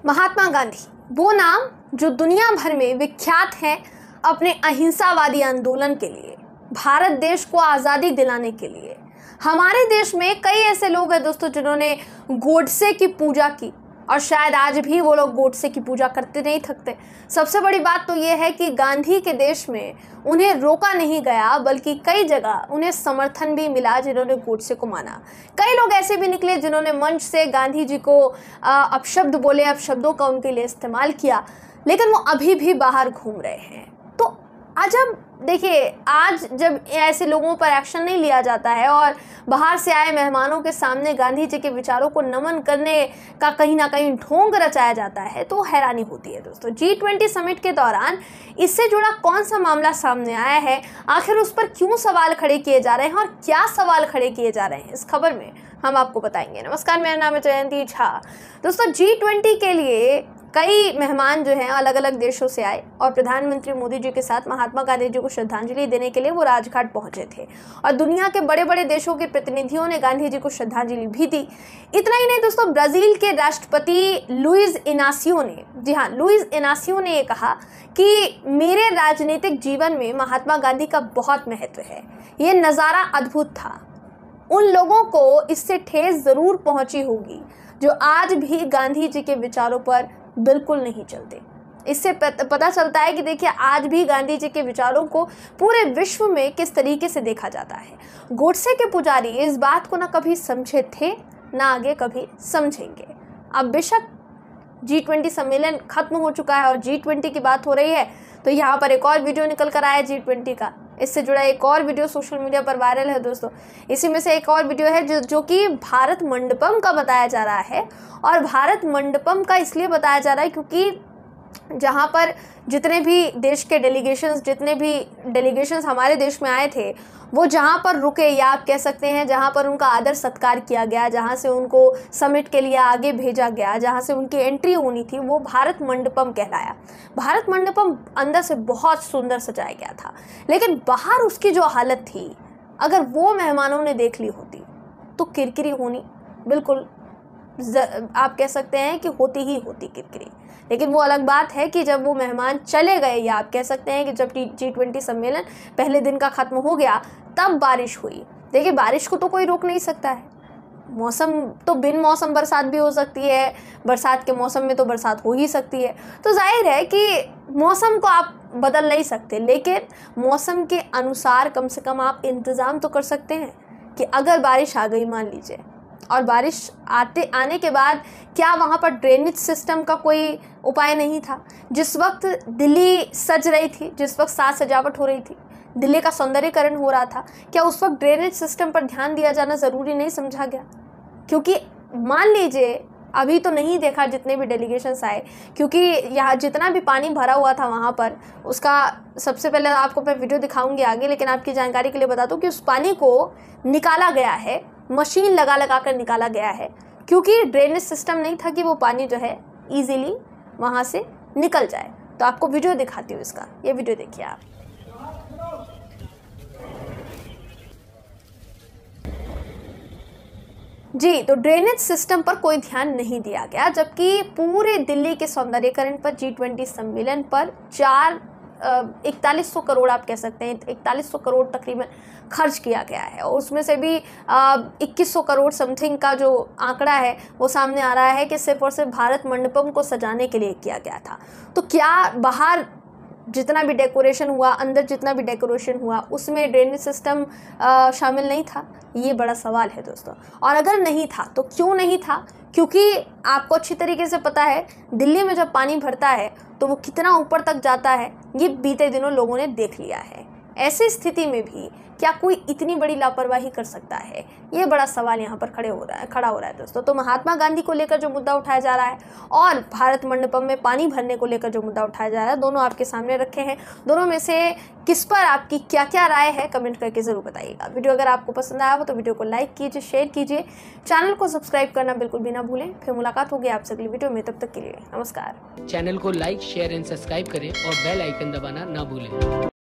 महात्मा गांधी, वो नाम जो दुनिया भर में विख्यात है अपने अहिंसावादी आंदोलन के लिए, भारत देश को आज़ादी दिलाने के लिए। हमारे देश में कई ऐसे लोग हैं दोस्तों जिन्होंने गोडसे की पूजा की और शायद आज भी वो लोग गोडसे की पूजा करते नहीं थकते। सबसे बड़ी बात तो ये है कि गांधी के देश में उन्हें रोका नहीं गया, बल्कि कई जगह उन्हें समर्थन भी मिला जिन्होंने गोडसे को माना। कई लोग ऐसे भी निकले जिन्होंने मंच से गांधी जी को अपशब्द बोले, अपशब्दों का उनके लिए इस्तेमाल किया, लेकिन वो अभी भी बाहर घूम रहे हैं। तो अजब देखिए, आज जब ऐसे लोगों पर एक्शन नहीं लिया जाता है और बाहर से आए मेहमानों के सामने गांधी जी के विचारों को नमन करने का कहीं ना कहीं ढोंग रचाया जाता है, तो हैरानी होती है दोस्तों। G20 समिट के दौरान इससे जुड़ा कौन सा मामला सामने आया है, आखिर उस पर क्यों सवाल खड़े किए जा रहे हैं और क्या सवाल खड़े किए जा रहे हैं, इस खबर में हम आपको बताएंगे। नमस्कार, मेरा नाम है जयंती झा। दोस्तों, G20 के लिए कई मेहमान जो हैं अलग अलग देशों से आए और प्रधानमंत्री मोदी जी के साथ महात्मा गांधी जी को श्रद्धांजलि देने के लिए वो राजघाट पहुंचे थे और दुनिया के बड़े बड़े देशों के प्रतिनिधियों ने गांधी जी को श्रद्धांजलि भी दी। इतना ही नहीं दोस्तों, ब्राजील के राष्ट्रपति लुइस इनासियो ने, जी हाँ, लुइस इनासियो ने ये कहा कि मेरे राजनीतिक जीवन में महात्मा गांधी का बहुत महत्व है। ये नज़ारा अद्भुत था। उन लोगों को इससे ठेस ज़रूर पहुंची होगी जो आज भी गांधी जी के विचारों पर बिल्कुल नहीं चलते। इससे पता चलता है कि देखिए, आज भी गांधी जी के विचारों को पूरे विश्व में किस तरीके से देखा जाता है। गोडसे के पुजारी इस बात को ना कभी समझे थे, ना आगे कभी समझेंगे। अब बेशक G20 सम्मेलन खत्म हो चुका है और G20 की बात हो रही है, तो यहाँ पर एक और वीडियो निकल कर आया G20 का। इससे जुड़ा एक और वीडियो सोशल मीडिया पर वायरल है दोस्तों। इसी में से एक और वीडियो है जो कि भारत मंडपम का बताया जा रहा है। और भारत मंडपम का इसलिए बताया जा रहा है क्योंकि जहाँ पर जितने भी देश के डेलीगेशंस हमारे देश में आए थे, वो जहाँ पर रुके, या आप कह सकते हैं जहाँ पर उनका आदर सत्कार किया गया, जहाँ से उनको समिट के लिए आगे भेजा गया, जहाँ से उनकी एंट्री होनी थी, वो भारत मंडपम कहलाया। भारत मंडपम अंदर से बहुत सुंदर सजाया गया था, लेकिन बाहर उसकी जो हालत थी, अगर वो मेहमानों ने देख ली होती तो किरकिरी होनी बिल्कुल आप कह सकते हैं कि होती ही होती किरकिरी। लेकिन वो अलग बात है कि जब वो मेहमान चले गए, या आप कह सकते हैं कि जब G20 सम्मेलन पहले दिन का ख़त्म हो गया, तब बारिश हुई। देखिए, बारिश को तो कोई रोक नहीं सकता है। मौसम तो बिन मौसम बरसात भी हो सकती है, बरसात के मौसम में तो बरसात हो ही सकती है। तो जाहिर है कि मौसम को आप बदल नहीं सकते, लेकिन मौसम के अनुसार कम से कम आप इंतज़ाम तो कर सकते हैं कि अगर बारिश आ गई मान लीजिए, और बारिश आने के बाद क्या वहाँ पर ड्रेनेज सिस्टम का कोई उपाय नहीं था? जिस वक्त दिल्ली सज रही थी, जिस वक्त साज सजावट हो रही थी, दिल्ली का सौंदर्यीकरण हो रहा था, क्या उस वक्त ड्रेनेज सिस्टम पर ध्यान दिया जाना ज़रूरी नहीं समझा गया? क्योंकि मान लीजिए, अभी तो नहीं देखा जितने भी डेलीगेशंस आए, क्योंकि यहाँ जितना भी पानी भरा हुआ था वहाँ पर, उसका सबसे पहले आपको मैं वीडियो दिखाऊंगी आगे, लेकिन आपकी जानकारी के लिए बता दूँ कि उस पानी को निकाला गया है, मशीन लगा कर निकाला गया है, क्योंकि ड्रेनेज सिस्टम नहीं था कि वो पानी जो है ईजिली वहाँ से निकल जाए। तो आपको वीडियो दिखाती हूँ इसका, ये वीडियो देखिए आप। जी, तो ड्रेनेज सिस्टम पर कोई ध्यान नहीं दिया गया, जबकि पूरे दिल्ली के सौंदर्यीकरण पर G20 सम्मेलन पर 4100 करोड़ आप कह सकते हैं, 4100 करोड़ तकरीबन खर्च किया गया है। और उसमें से भी 2100 करोड़ समथिंग का जो आंकड़ा है वो सामने आ रहा है कि सिर्फ और सिर्फ भारत मंडपम को सजाने के लिए किया गया था। तो क्या बाहर जितना भी डेकोरेशन हुआ, अंदर जितना भी डेकोरेशन हुआ, उसमें ड्रेनेज सिस्टम शामिल नहीं था? ये बड़ा सवाल है दोस्तों। और अगर नहीं था तो क्यों नहीं था? क्योंकि आपको अच्छी तरीके से पता है, दिल्ली में जब पानी भरता है तो वो कितना ऊपर तक जाता है, ये बीते दिनों लोगों ने देख लिया है। ऐसी स्थिति में भी क्या कोई इतनी बड़ी लापरवाही कर सकता है? ये बड़ा सवाल यहाँ पर खड़ा हो रहा है दोस्तों। तो महात्मा गांधी को लेकर जो मुद्दा उठाया जा रहा है और भारत मंडपम में पानी भरने को लेकर जो मुद्दा उठाया जा रहा है, दोनों आपके सामने रखे हैं। दोनों में से किस पर आपकी क्या क्या राय है, कमेंट करके ज़रूर बताइएगा। वीडियो अगर आपको पसंद आया हो तो वीडियो को लाइक कीजिए, शेयर कीजिए, चैनल को सब्सक्राइब करना बिल्कुल भी ना भूलें। फिर मुलाकात होगी आपसे अगली वीडियो में, तब तक के लिए नमस्कार। चैनल को लाइक, शेयर एंड सब्सक्राइब करें और बेल आइकन दबाना ना भूलें।